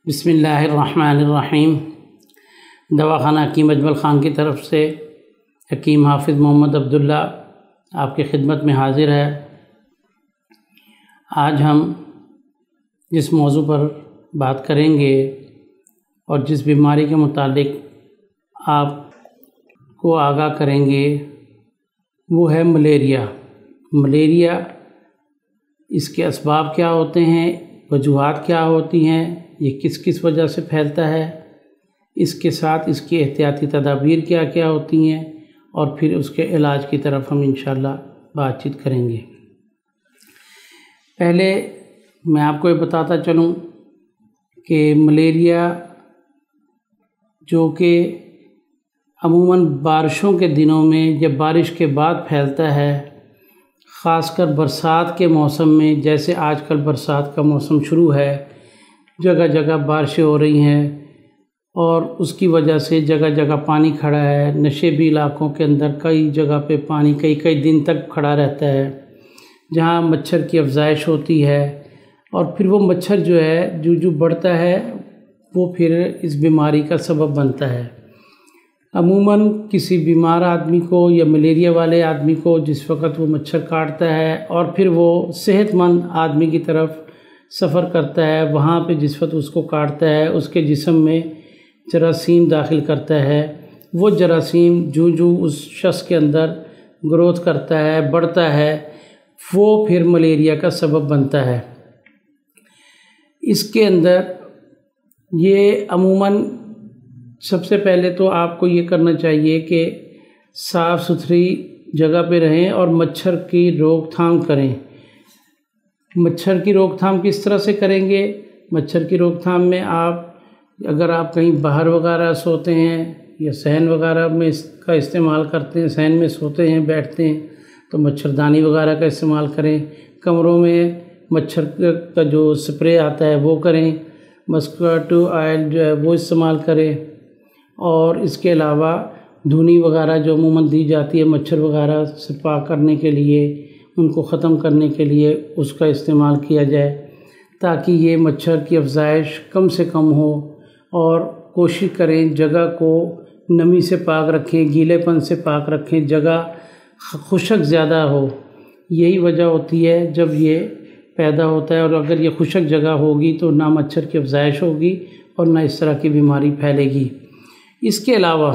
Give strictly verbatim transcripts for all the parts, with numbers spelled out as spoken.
بسم اللہ الرحمن الرحیم۔ دواخانہ حکیم اجمل خان کی طرف سے حکیم حافظ محمد عبداللہ آپ کی خدمت میں حاضر ہے۔ آج ہم جس موضوع پر بات کریں گے اور جس بیماری کے متعلق آپ کو آگاہ کریں گے وہ ہے ملیریا۔ ملیریا، اس کے اسباب کیا ہوتے ہیں، وجوہات کیا ہوتی ہیں، یہ کس کس وجہ سے پھیلتا ہے، اس کے ساتھ اس کی احتیاطی تدابیر کیا کیا ہوتی ہیں، اور پھر اس کے علاج کی طرف ہم انشاءاللہ بات چیت کریں گے۔ پہلے میں آپ کو یہ بتاتا چلوں کہ ملیریا جو کہ عموماً بارشوں کے دنوں میں جب بارش کے بعد پھیلتا ہے، خاص کر برسات کے موسم میں، جیسے آج کل برسات کا موسم شروع ہے، جگہ جگہ بارشیں ہو رہی ہیں اور اس کی وجہ سے جگہ جگہ پانی کھڑا ہے۔ نشیبی علاقوں کے اندر کئی جگہ پہ پانی کئی کئی دن تک کھڑا رہتا ہے، جہاں مچھر کی افزائش ہوتی ہے، اور پھر وہ مچھر جو ہے جو جو بڑھتا ہے وہ پھر اس بیماری کا سبب بنتا ہے۔ عموماً کسی بیمار آدمی کو یا ملیریا والے آدمی کو جس وقت وہ مچھر کاٹتا ہے اور پھر وہ صحت مند آدمی کی طرف سفر کرتا ہے، وہاں پہ جس وقت اس کو کاٹتا ہے اس کے جسم میں جراثیم داخل کرتا ہے۔ وہ جراثیم جو جو اس شخص کے اندر گروتھ کرتا ہے، بڑھتا ہے، وہ پھر ملیریا کا سبب بنتا ہے۔ اس کے اندر یہ عموماً سب سے پہلے تو آپ کو یہ کرنا چاہیے کہ صاف ستھری جگہ پہ رہیں اور مچھر کی روک تھام کریں۔ مچھر کی روک تھام کس طرح سے کریں گے؟ مچھر کی روک تھام میں آپ اگر آپ کہیں باہر وغیرہ سوتے ہیں یا صحن وغیرہ میں اس کا استعمال کرتے ہیں، صحن میں سوتے ہیں بیٹھتے ہیں تو مچھردانی وغیرہ کا استعمال کریں۔ کمروں میں مچھر کا جو سپرے آتا ہے وہ کریں، مسکیٹو آئل جو ہے وہ استعمال کریں، اور اس کے علاوہ دھونی وغیرہ جو عموماً دی جاتی ہے مچھر وغیرہ سے پاک کرنے کے لیے، ان کو ختم کرنے کے لیے اس کا استعمال کیا جائے، تاکہ یہ مچھر کی افزائش کم سے کم ہو۔ اور کوشش کریں جگہ کو نمی سے پاک رکھیں، گیلے پن سے پاک رکھیں، جگہ خشک زیادہ ہو۔ یہی وجہ ہوتی ہے جب یہ پیدا ہوتا ہے، اور اگر یہ خشک جگہ ہوگی تو نہ مچھر کی افزائش ہوگی اور نہ اس طرح کی بیماری پھیلے گی۔ اس کے علاوہ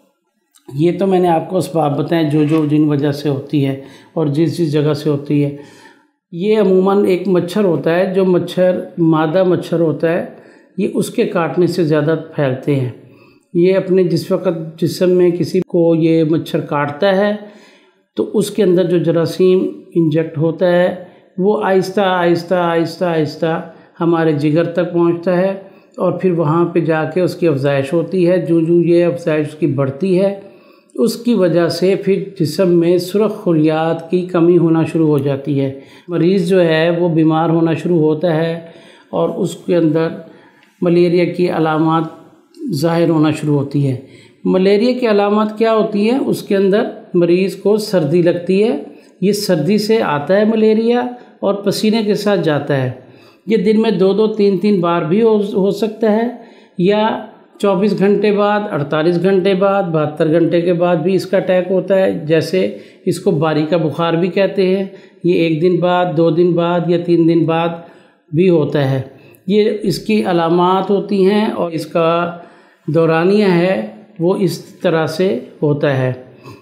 یہ تو میں نے آپ کو اسباب بتائیں جو جو جن وجہ سے ہوتی ہے اور جس جس جگہ سے ہوتی ہے۔ یہ عموماً ایک مچھر ہوتا ہے جو مچھر مادہ مچھر ہوتا ہے، یہ اس کے کاٹنے سے زیادہ پھیلتے ہیں۔ یہ اپنے جس وقت جسم میں کسی کو یہ مچھر کاٹتا ہے تو اس کے اندر جو جراثیم انجیکٹ ہوتا ہے وہ آہستہ آہستہ آہستہ آہستہ ہمارے جگر تک پہنچتا ہے، اور پھر وہاں پہ جا کے اس کی افزائش ہوتی ہے۔ جو جو یہ افزائش اس کی بڑھتی ہے، اس کی وجہ سے پھر جسم میں سرخ خلیات کی کمی ہونا شروع ہو جاتی ہے۔ مریض جو ہے وہ بیمار ہونا شروع ہوتا ہے اور اس کے اندر ملیریا کی علامات ظاہر ہونا شروع ہوتی ہے۔ ملیریا کی علامات کیا ہوتی ہیں؟ اس کے اندر مریض کو سردی لگتی ہے، یہ سردی سے آتا ہے ملیریا اور پسینے کے ساتھ جاتا ہے۔ یہ دن میں دو دو تین تین بار بھی ہو ہو سکتا ہے، یا چوبیس گھنٹے بعد، اڑتالیس گھنٹے بعد، بہتر گھنٹے کے بعد بھی اس کا اٹیک ہوتا ہے۔ جیسے اس کو باری کا بخار بھی کہتے ہیں، یہ ایک دن بعد، دو دن بعد یا تین دن بعد بھی ہوتا ہے۔ یہ اس کی علامات ہوتی ہیں اور اس کا دورانیہ ہے وہ اس طرح سے ہوتا ہے۔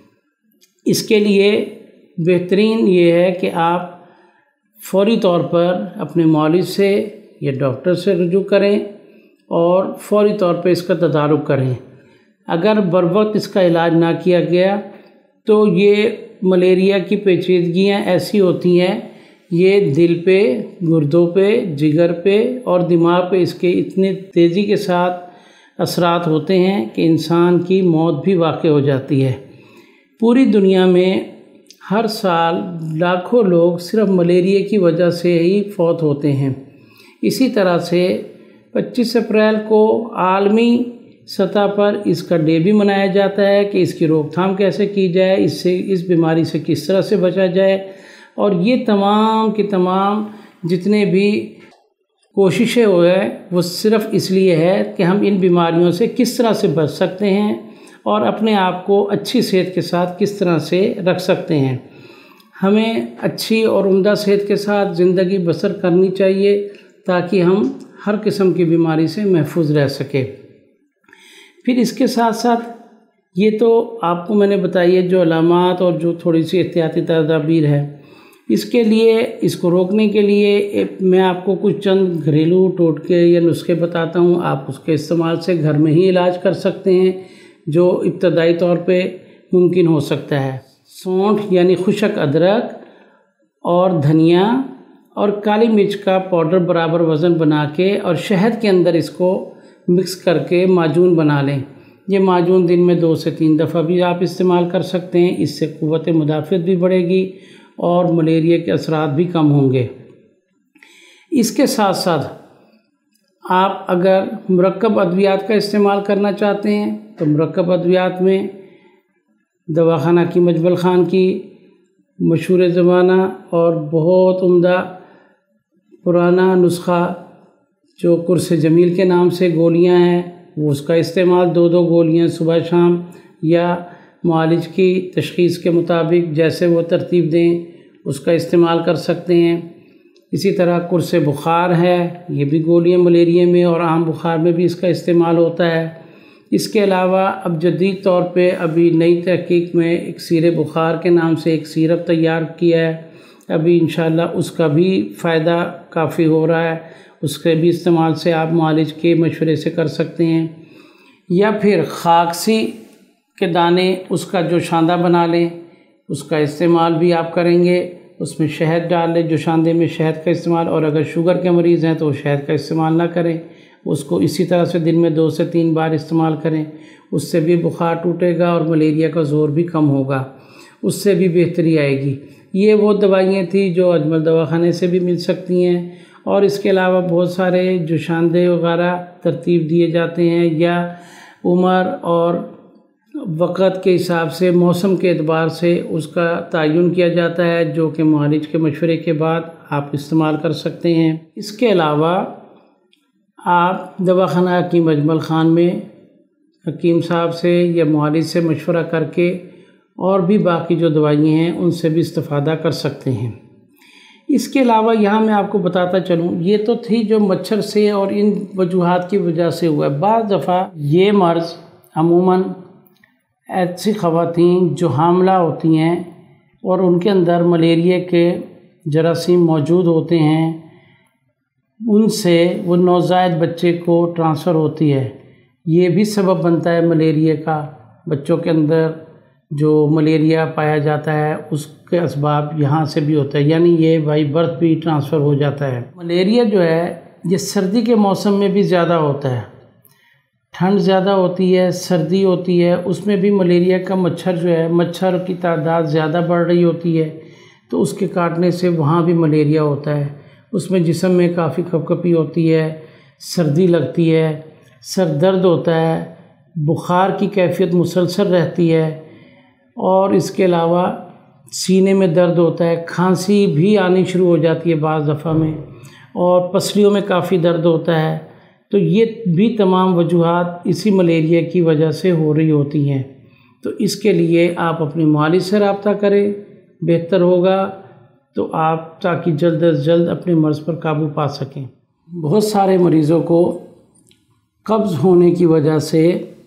اس کے لیے بہترین یہ ہے کہ آپ فوری طور پر اپنے معالج سے یا ڈاکٹر سے رجوع کریں اور فوری طور پہ اس کا تدارک کریں۔ اگر بروقت اس کا علاج نہ کیا گیا تو یہ ملیریا کی پیچیدگیاں ایسی ہوتی ہیں، یہ دل پہ، گردوں پہ، جگر پہ اور دماغ پہ اس کے اتنے تیزی کے ساتھ اثرات ہوتے ہیں کہ انسان کی موت بھی واقع ہو جاتی ہے۔ پوری دنیا میں ہر سال لاکھوں لوگ صرف ملیریا کی وجہ سے ہی فوت ہوتے ہیں۔ اسی طرح سے پچیس اپریل کو عالمی سطح پر اس کا ڈے بھی منایا جاتا ہے کہ اس کی روک تھام کیسے کی جائے، اس سے اس بیماری سے کس طرح سے بچا جائے۔ اور یہ تمام کے تمام جتنے بھی کوششیں وہ ہے وہ صرف اس لیے ہے کہ ہم ان بیماریوں سے کس طرح سے بچ سکتے ہیں اور اپنے آپ کو اچھی صحت کے ساتھ کس طرح سے رکھ سکتے ہیں۔ ہمیں اچھی اور عمدہ صحت کے ساتھ زندگی بسر کرنی چاہیے تاکہ ہم ہر قسم کی بیماری سے محفوظ رہ سکیں۔ پھر اس کے ساتھ ساتھ یہ تو آپ کو میں نے بتائی ہے جو علامات اور جو تھوڑی سی احتیاطی تدابیر ہے، اس کے لیے اس کو روکنے کے لیے میں آپ کو کچھ چند گھریلو ٹوٹکے یا نسخے بتاتا ہوں۔ آپ اس کے استعمال سے گھر میں ہی علاج کر سکتے ہیں جو ابتدائی طور پہ ممکن ہو سکتا ہے۔ سونٹھ یعنی خشک ادرک اور دھنیا اور کالی مرچ کا پاؤڈر برابر وزن بنا کے اور شہد کے اندر اس کو مکس کر کے معجون بنا لیں۔ یہ معجون دن میں دو سے تین دفعہ بھی آپ استعمال کر سکتے ہیں۔ اس سے قوت مدافعت بھی بڑھے گی اور ملیریا کے اثرات بھی کم ہوں گے۔ اس کے ساتھ ساتھ آپ اگر مرکب ادویات کا استعمال کرنا چاہتے ہیں تو مرکب ادویات میں دواخانہ کی مجبل خان کی مشہور زمانہ اور بہت عمدہ پرانا نسخہ جو قرص جمیل کے نام سے گولیاں ہیں، وہ اس کا استعمال دو دو گولیاں صبح شام یا معالج کی تشخیص کے مطابق جیسے وہ ترتیب دیں اس کا استعمال کر سکتے ہیں۔ اسی طرح قرص بخار ہے، یہ بھی گولیاں ملیریا میں اور عام بخار میں بھی اس کا استعمال ہوتا ہے۔ اس کے علاوہ اب جدید طور پہ ابھی نئی تحقیق میں اکسیر بخار کے نام سے ایک سیرپ تیار کیا ہے، ابھی انشاءاللہ اس کا بھی فائدہ کافی ہو رہا ہے، اس کے بھی استعمال سے آپ معالج کے مشورے سے کر سکتے ہیں۔ یا پھر خاکسی کے دانے اس کا جو شاندہ بنا لیں، اس کا استعمال بھی آپ کریں گے، اس میں شہد ڈال لیں، جو شاندے میں شہد کا استعمال، اور اگر شوگر کے مریض ہیں تو وہ شہد کا استعمال نہ کریں، اس کو اسی طرح سے دن میں دو سے تین بار استعمال کریں، اس سے بھی بخار ٹوٹے گا اور ملیریا کا زور بھی کم ہوگا، اس سے بھی بہتری آئے گی۔ یہ وہ دوائیاں تھیں جو اجمل دواخانے سے بھی مل سکتی ہیں، اور اس کے علاوہ بہت سارے جو شاندے وغیرہ ترتیب دیے جاتے ہیں یا عمر اور وقت کے حساب سے موسم کے اعتبار سے اس کا تعین کیا جاتا ہے، جو کہ معالج کے مشورے کے بعد آپ استعمال کر سکتے ہیں۔ اس کے علاوہ آپ دواخانہ حکیم اجمل خان میں حکیم صاحب سے یا معالج سے مشورہ کر کے اور بھی باقی جو دوائیاں ہیں ان سے بھی استفادہ کر سکتے ہیں۔ اس کے علاوہ یہاں میں آپ کو بتاتا چلوں، یہ تو تھی جو مچھر سے اور ان وجوہات کی وجہ سے ہوا ہے۔ بعض دفعہ یہ مرض عموماً ایسی خواتین جو حاملہ ہوتی ہیں اور ان کے اندر ملیریا کے جراثیم موجود ہوتے ہیں، ان سے وہ نوزائیدہ بچے کو ٹرانسفر ہوتی ہے۔ یہ بھی سبب بنتا ہے ملیریا کا، بچوں کے اندر جو ملیریا پایا جاتا ہے اس کے اسباب یہاں سے بھی ہوتا ہے، یعنی یہ بائی برتھ بھی ٹرانسفر ہو جاتا ہے۔ ملیریا جو ہے یہ سردی کے موسم میں بھی زیادہ ہوتا ہے، ٹھنڈ زیادہ ہوتی ہے، سردی ہوتی ہے، اس میں بھی ملیریا کا مچھر جو ہے مچھر کی تعداد زیادہ بڑھ رہی ہوتی ہے، تو اس کے کاٹنے سے وہاں بھی ملیریا ہوتا ہے۔ اس میں جسم میں کافی کھپکھپی ہوتی ہے، سردی لگتی ہے، سر درد ہوتا ہے، بخار کی کیفیت مسلسل رہتی ہے، اور اس کے علاوہ سینے میں درد ہوتا ہے، کھانسی بھی آنی شروع ہو جاتی ہے بعض دفعہ میں، اور پسلیوں میں کافی درد ہوتا ہے۔ تو یہ بھی تمام وجوہات اسی ملیریا کی وجہ سے ہو رہی ہوتی ہیں۔ تو اس کے لیے آپ اپنے معالج سے رابطہ کریں، بہتر ہوگا تو آپ تاکہ جلد از جلد اپنے مرض پر قابو پا سکیں۔ بہت سارے مریضوں کو قبض ہونے کی وجہ سے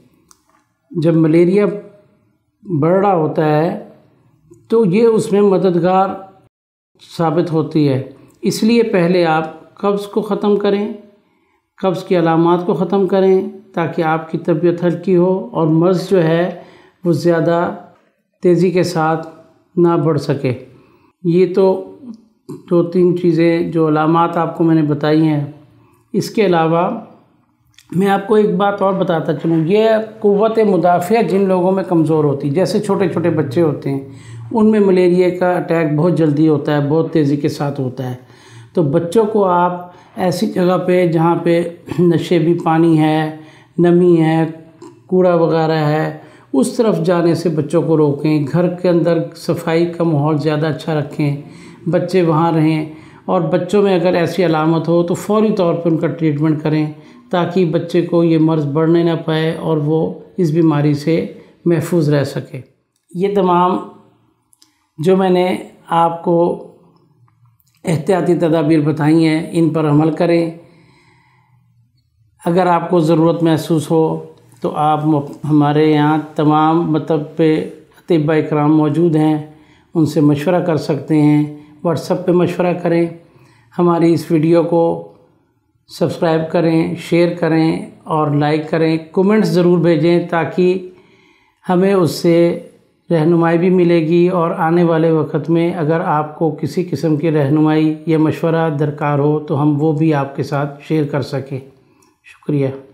جب ملیریا بڑھ رہا ہوتا ہے تو یہ اس میں مددگار ثابت ہوتی ہے۔ اس لیے پہلے آپ قبض کو ختم کریں، قبض کی علامات کو ختم کریں تاکہ آپ کی طبیعت ہلکی ہو اور مرض جو ہے وہ زیادہ تیزی کے ساتھ نہ بڑھ سکے۔ یہ تو دو تین چیزیں جو علامات آپ کو میں نے بتائی ہیں۔ اس کے علاوہ میں آپ کو ایک بات اور بتاتا چلوں، یہ قوت مدافعت جن لوگوں میں کمزور ہوتی ہے، جیسے چھوٹے چھوٹے بچے ہوتے ہیں، ان میں ملیریا کا اٹیک بہت جلدی ہوتا ہے، بہت تیزی کے ساتھ ہوتا ہے۔ تو بچوں کو آپ ایسی جگہ پہ جہاں پہ نشیبی پانی ہے، نمی ہے، کوڑا وغیرہ ہے، اس طرف جانے سے بچوں کو روکیں۔ گھر کے اندر صفائی کا ماحول زیادہ اچھا رکھیں، بچے وہاں رہیں، اور بچوں میں اگر ایسی علامت ہو تو فوری طور پہ ان کا ٹریٹمنٹ کریں تاکہ بچے کو یہ مرض بڑھنے نہ پائے اور وہ اس بیماری سے محفوظ رہ سکے۔ یہ تمام جو میں نے آپ کو احتیاطی تدابیر بتائی ہیں ان پر عمل کریں۔ اگر آپ کو ضرورت محسوس ہو تو آپ ہمارے یہاں تمام مطلب پہ اطباء اکرام موجود ہیں، ان سے مشورہ کر سکتے ہیں۔ واٹس ایپ پہ مشورہ کریں، ہماری اس ویڈیو کو سبسکرائب کریں، شیئر کریں اور لائک کریں، کومنٹس ضرور بھیجیں تاکہ ہمیں اس سے رہنمائی بھی ملے گی، اور آنے والے وقت میں اگر آپ کو کسی قسم کی رہنمائی یا مشورہ درکار ہو تو ہم وہ بھی آپ کے ساتھ شیئر کر سکیں۔ شکریہ۔